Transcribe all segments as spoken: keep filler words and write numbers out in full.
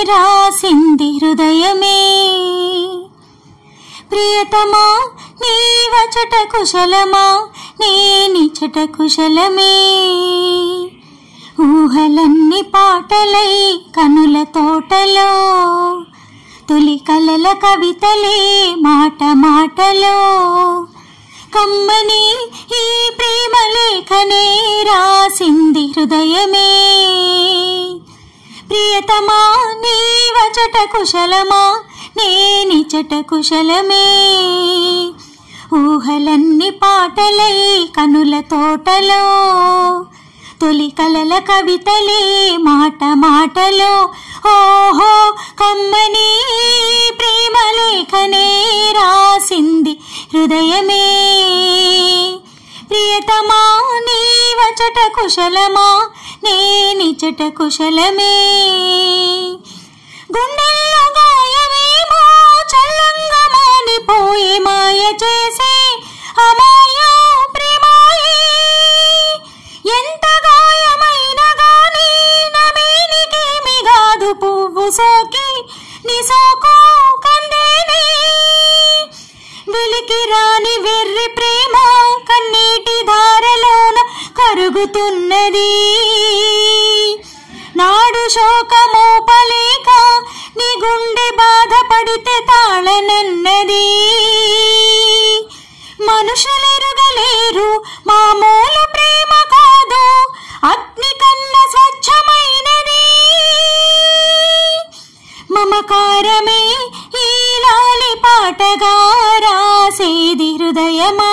రాసింది హృదయమే. ప్రియతమా నీ వచట కుశలమా, నేనిచట కుశలమే. ఊహలన్నీ పాటలై కనుల తోటలో, తొలి కలల కవితలే మాట మాటలో. కమ్మని ఈ ప్రేమ లేఖనే రాసింది హృదయమే. ప్రియతమా నీ వచట కుశలమా, నేనిచట కుశలమే. ఊహలన్నీ పాటలై కనుల తోటలో, తొలి కలల కవితలే మాట మాటలో. ఓహో కమ్మని ప్రేమ లేఖనే రాసింది హృదయమే. ప్రియతమా నీ వచట కుశలమా, నేనిచట కుశలమే. గుండెల్లో గాయమేమో చల్లంగా మానిపోయే మాయ చేసే అమాయా ప్రేమాయే. ఎంత గాయమైన గాని నమేనికేమి గాదు పువ్వు సోకి నీ సోకు కందేనే. వెలికి రాని వెర్రి ప్రేమ కన్నీటి ధారలోన కరుగుతున్నది. నాడు శోకమోపలేక నీ గుండె బాధపడితే తాళనన్నది. మనుషులెరుగలేరు మామూలు ప్రేమ కాదు, అగ్ని కన్నా స్వచ్ఛమైనది. మమకారమే ఈ లాలి పాటగా రాసేది హృదయమా.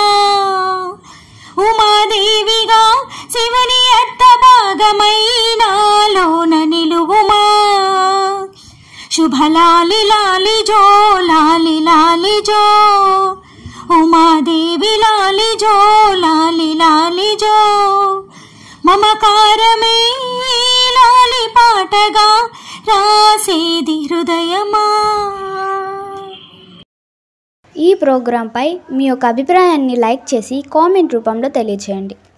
ఉమాదేవిగా శివుని అత్త భాగమైనాలోన నిలువుమా. శుభలాలి లాలి జో లాలి లాలి జో, ఉమాదేవి లాలి జో లాలి లాలి జో. మమకారమే లాలి పాటగా రాసేది హృదయమా. ఈ ప్రోగ్రాంపై మీ యొక్క అభిప్రాయాన్ని లైక్ చేసి కామెంట్ రూపంలో తెలియజేయండి.